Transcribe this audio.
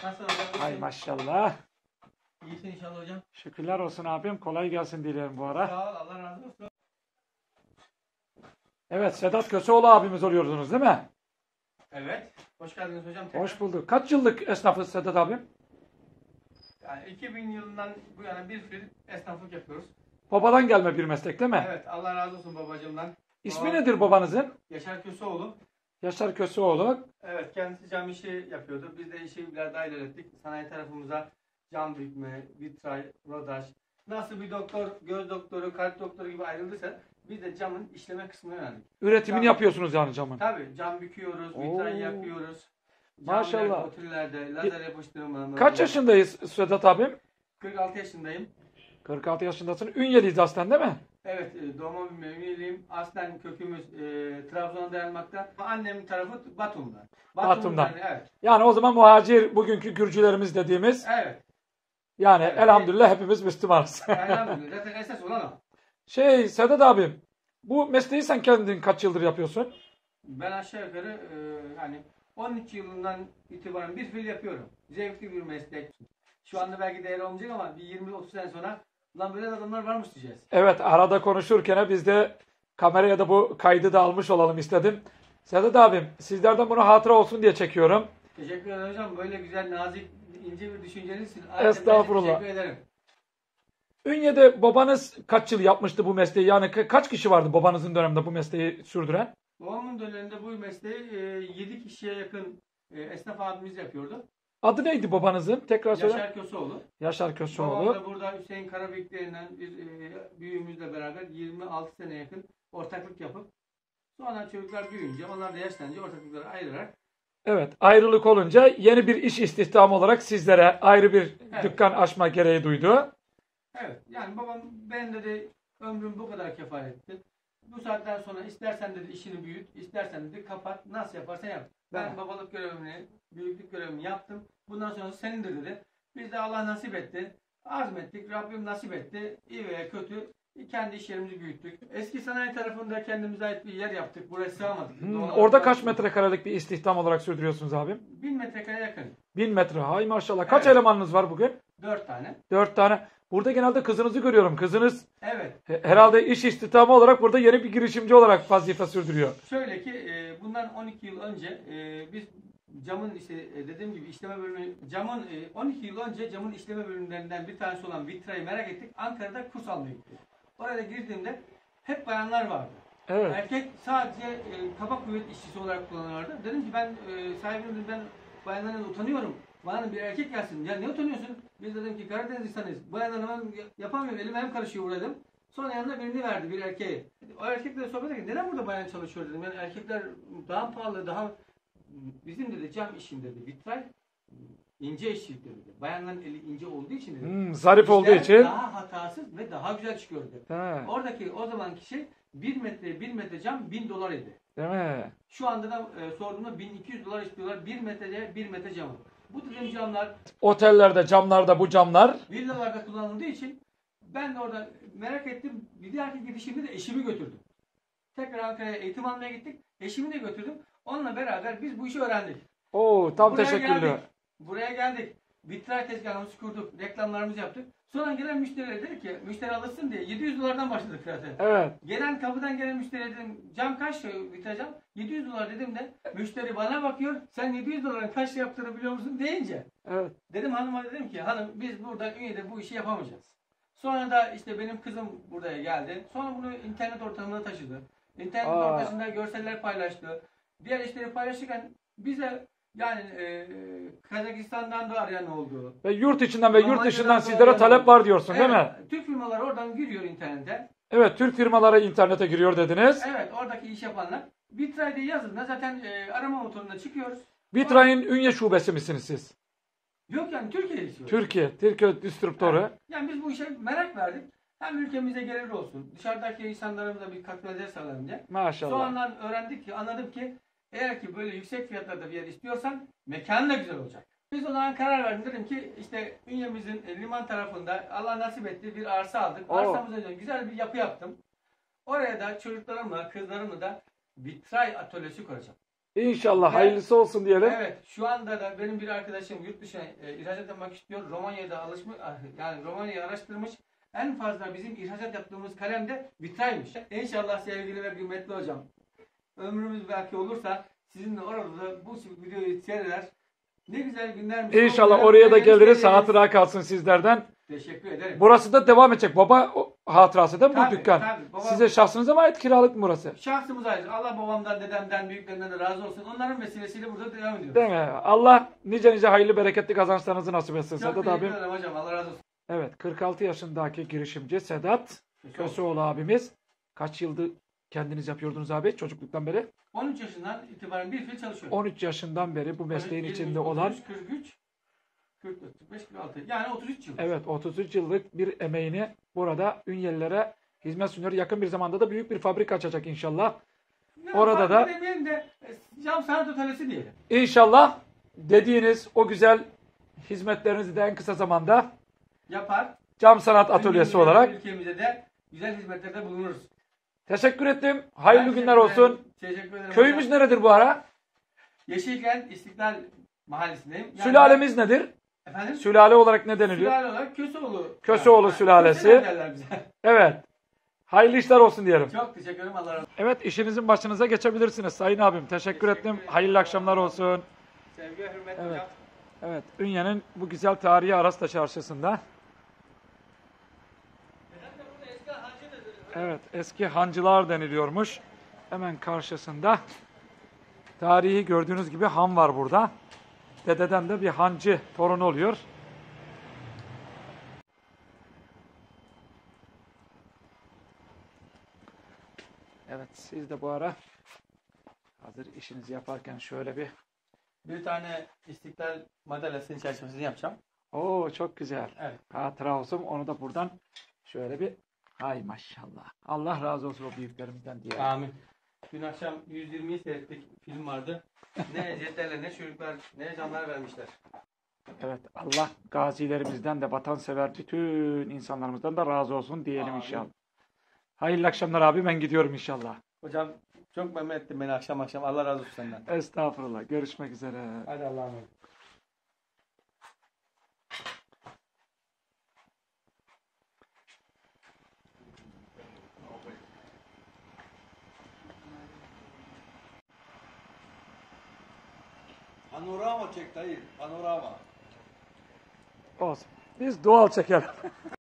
Nasıl hocam? Hay maşallah. İyisin inşallah hocam. Şükürler olsun abim. Kolay gelsin dilerim bu ara. Sağ ol, Allah razı olsun. Evet, Sedat Köseoğlu abimiz oluyordunuz değil mi? Evet. Hoş geldiniz hocam. Tekrar. Hoş bulduk. Kaç yıllık esnafız Sedat abim? Yani 2000 yılından bu yana bir sürü esnaflık yapıyoruz. Babadan gelme bir meslek değil mi? Evet. Allah razı olsun babacığımdan. İsmi nedir babanızın? Yaşar Köseoğlu. Yaşar Köseoğlu. Evet. Kendisi cam işi yapıyordu. Biz de işi biraz daha ilerlettik. Sanayi tarafımıza cam bükme, vitray, rodaj. Nasıl bir doktor, göz doktoru, kalp doktoru gibi ayrıldıysa biz de camın işleme kısmına yöneldik. Üretimini Cam- yapıyorsunuz yani camın. Tabii. Cam büküyoruz, vitray Oo. yapıyoruz. Maşallah. Otellerde, lazer yapıştırmalarında. Kaç yaşındayız Sedat abim? 46 yaşındayım. 46 yaşındasın. Ünyeliyiz aslen değil mi? Evet, doğma büyüme Ünye'liyim. Aslen kökümüz Trabzon'a dayanmakta. Annemin tarafı Batum'da. Batum'dan. Evet. Yani o zaman muhacir bugünkü Gürcülerimiz dediğimiz. Evet. Yani Evet. elhamdülillah hepimiz Müslümanız. Elhamdülillah. Zaten esas olan o. Sedat abim, bu mesleği sen kendin kaç yıldır yapıyorsun? Ben aşağı yukarı yani 13 yılından itibaren bir fiil yapıyorum. Zevkli bir meslek. Şu anda belki değer olmayacak ama bir 20-30 sene sonra lan böyle adamlar varmış diyeceğiz. Evet, arada konuşurken biz de kameraya da bu kaydı da almış olalım istedim. Sedat abim, sizlerden bunu hatıra olsun diye çekiyorum. Teşekkür ederim hocam. Böyle güzel, nazik, ince bir düşünceniz için. Estağfurullah. Teşekkür ederim. Ünye'de babanız kaç yıl yapmıştı bu mesleği? Yani kaç kişi vardı babanızın döneminde bu mesleği sürdüren? Babamın döneminde bu mesleği 7 kişiye yakın esnaf abimiz yapıyordu. Adı neydi babanızın? Tekrar söyle. Yaşar Köseoğlu. Yaşar Babam Köseoğlu. da burada Hüseyin Karabıyık denilen bir büyüğümüzle beraber 26 sene yakın ortaklık yapıp sonra çocuklar büyüyünce, onlar da yaşlanınca ortaklıkları ayırarak. Evet, ayrılık olunca yeni bir iş istihdamı olarak sizlere ayrı bir dükkan açma gereği duydu. Evet, yani babam ben dedi ömrüm bu kadar kefaretti. Bu saatten sonra istersen dedi işini büyüt, istersen dedi kapat, nasıl yaparsan yap. Ben babalık görevini, büyüklük görevimi yaptım. Bundan sonrası senindir dedi. Biz de Allah nasip etti. Azmettik, Rabbim nasip etti. İyi veya kötü kendi iş yerimizi büyüttük. Eski sanayi tarafında kendimize ait bir yer yaptık. Buraya sığamadık. Orada kaç metrekarelik bir istihdam olarak sürdürüyorsunuz abim? 1000 metrekare yakın. 1000 metre. Hay maşallah. Kaç Evet. elemanınız var bugün? 4 tane. 4 tane. Burada genelde kızınızı görüyorum. Kızınız Evet. herhalde iş istihdamı olarak burada yeni bir girişimci olarak vazife sürdürüyor. Şöyle ki bundan 12 yıl önce biz camın işte dediğim gibi işleme bölümü, camın 12 yıl önce camın işleme bölümlerinden bir tanesi olan vitrayı merak ettik. Ankara'da kurs almaya gittik. Oraya girdiğimde hep bayanlar vardı. Evet. Erkek sadece kaba kuvvet işçisi olarak kullanıyorlardı. Dedim ki ben sahibim, ben bayanlardan utanıyorum. Bana bir erkek gelsin. Ya ne utanıyorsun? Biz dedim ki Karadeniz insanıyız. Bayanlarla ben yapamıyorum. Elim hem karışıyor burada dedim. Sonra yanına birini verdi, bir erkeğe. O erkekle sohbet ederken neden burada bayan çalışıyor dedim. Yani erkekler daha pahalı, daha bizim dedi cam işin dedi. Vitray ince işçilik dedi. Bayanların eli ince olduğu için dedi. Zarif olduğu İşler için. daha hatasız ve daha güzel çıkıyor dedi. He, Oradaki o zamanki şey 1 metre cam 1000 dolar idi. değil mi? Şu anda da sorduğumda 1200 dolar istiyorlar 1 metreye 1 metre camı. Bu dediğim camlar Otellerde, camlarda bu camlar. villalarda kullanıldığı için ben de orada merak ettim. Bir dahaki gidişimde de eşimi götürdüm. Tekrar Ankara'ya eğitim almaya gittik. Eşimi de götürdüm. Onunla beraber biz bu işi öğrendik. Oo, tam Buraya teşekkürler. geldik. Buraya geldik. Vitray tezgahımızı kurduk. Reklamlarımızı yaptık. Sonra gelen müşteriler dedi ki müşteri alırsın diye 700 dolardan başladık zaten. Evet. Gelen kapıdan gelen müşteri dedim cam kaç vitray cam? 700 dolar dedim de müşteri bana bakıyor. Sen 700 doların kaç yaptığını biliyor musun deyince. Evet. Dedim hanıma dedim ki hanım biz burada Ünye'de bu işi yapamayacağız. Sonra da işte benim kızım buraya geldi. Sonra bunu internet ortamına taşıdı. İnternet ortamında görseller paylaştı. Diğer işleri paylaşırken bize yani Kazakistan'dan da arayan oldu. Ve yurt içinden ve yurt Almanya'dan dışından da sizlere arayan talep oldu. var diyorsun değil mi? Türk firmalar oradan giriyor internete. Evet, Türk firmaları internete giriyor dediniz. Evet, oradaki iş yapanlar. Vitray'da yazıldığında zaten arama motorunda çıkıyoruz. Vitray'ın Ünye şubesi misiniz siz? Yok yani Türkiye'de istiyoruz. Türkiye distribütörü. Evet. Yani biz bu işe merak verdik. Hem ülkemize gelir olsun. Dışarıdaki insanlarımıza bir katkı sağlayalım diye. Maşallah. Sonradan öğrendik ki, anladım ki eğer ki böyle yüksek fiyatlarda bir yer istiyorsan mekan da güzel olacak. Biz o zaman karar verdim. Dedim ki işte Ünye'mizin liman tarafında Allah nasip etti bir arsa aldık. Arsamız önce güzel bir yapı yaptım. Oraya da çocuklarımla, kızlarımla da vitray atölyesi kuracağım. İnşallah Ve- hayırlısı olsun diyelim. Evet, şu anda da benim bir arkadaşım yurt dışına ihracat yapmak istiyor. Romanya'da yani Romanya'yı araştırmış. En fazla bizim ihracat yaptığımız kalem de vitraymış. İnşallah sevgili ve kıymetli hocam, ömrümüz belki olursa sizinle orada da bu videoyu seyreder. Ne güzel günlermiş. İnşallah oraya da geliriz. Hatıra kalsın sizlerden. Teşekkür ederim. Burası da devam edecek. Baba hatırası değil mi bu Tabii, dükkan? tabii. Baba- Size şahsınıza mı ait, kiralık mı burası? Şahsımız ayrı. Allah babamdan, dedemden, büyüklerinden de razı olsun. Onların vesilesiyle burada devam ediyoruz. Değil mi? Allah nice nice hayırlı bereketli kazançlarınızı nasip etsin Çok Sedat teşekkür abim. ederim hocam. Allah razı olsun. Evet, 46 yaşındaki girişimci Sedat Köseoğlu abimiz. Kaç yıldır kendiniz yapıyordunuz abi çocukluktan beri? 13 yaşından itibaren bir fiil çalışıyorum. 13 yaşından beri bu mesleğin 13, içinde 23, olan 43, 44, 45, 46. Yani 33 yıl. evet 33 yıllık bir emeğini burada Ünyelilere hizmet sunuyor. Yakın bir zamanda da büyük bir fabrika açacak inşallah. Yani Orada da- demeyelim de cam sanat atölyesi diyelim. İnşallah dediğiniz o güzel hizmetlerinizi de en kısa zamanda Yapar. cam sanat atölyesi Ülkemizde- olarak ülkemizde de güzel hizmetlerde bulunuruz. teşekkür ettim. Hayırlı Ben günler teşekkür ederim. olsun. Teşekkür ederim. Köyümüz hocam. neredir bu ara? Yeşilkent İstiklal Mahallesi'ndeyim. Yani Sülalemiz nedir? efendim? Sülale olarak ne deniliyor? Sülale olarak Köseoğlu. Köseoğlu Yani, sülalesi. Köseler derler bize. Evet. Hayırlı işler olsun diyelim. Çok teşekkür ederim. Allah razı olsun. Evet, işinizin başınıza geçebilirsiniz sayın abim. Teşekkür ettim. ederim. Hayırlı akşamlar olsun. Sevgi ve hürmet Evet. hocam. Evet, Ünye'nin bu güzel tarihi Arasta Çarşısı'nda. Evet, eski hancılar deniliyormuş. Hemen karşısında tarihi gördüğünüz gibi han var burada. Dededen de bir hancı torunu oluyor. Evet, siz de bu ara hazır işinizi yaparken şöyle Bir tane İstiklal madalyasının çerçevesini yapacağım. Oo, çok güzel. Evet. Hatıra olsun. Onu da buradan şöyle bir hay maşallah. Allah razı olsun o büyüklerimizden diye. Amin. Dün akşam 120'yi seyrettik. Film vardı. Ne eziyetlerle, ne çocuklar, ne canlar vermişler. Evet, Allah gazilerimizden de vatansever bütün insanlarımızdan da razı olsun diyelim Amin. inşallah. Hayırlı akşamlar abi, ben gidiyorum inşallah. Hocam çok memnun ettin beni akşam akşam. Allah razı olsun senden. Estağfurullah. Görüşmek üzere. Hadi Allah'a emanet. Panorama çek dayı, panorama. Olsun. Biz doğal çekelim.